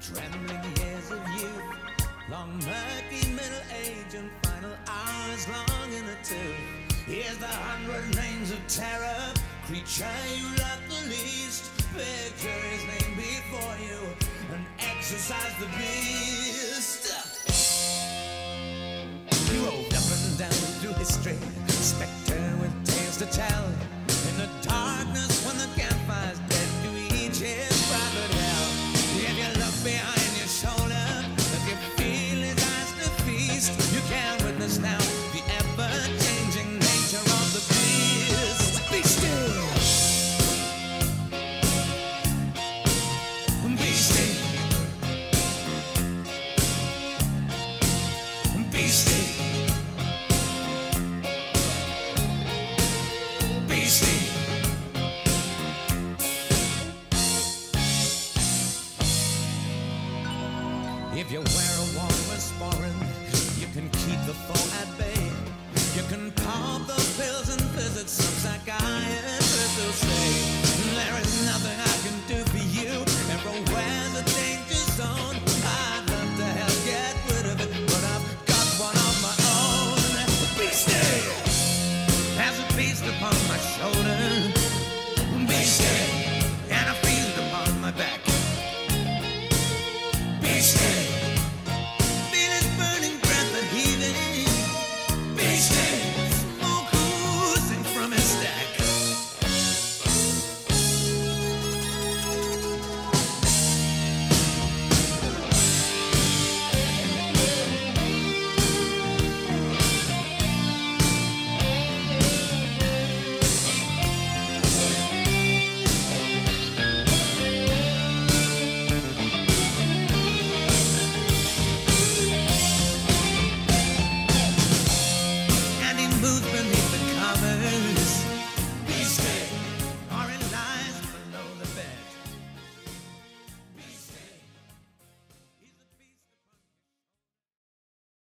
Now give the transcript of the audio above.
Trembling years of youth, long murky middle age, and final hours long in the tooth. Here's the 100 names of terror, creature you love the least. Picture his name before you and exercise the beast. He roved up and down through history, spectre with tales to tell.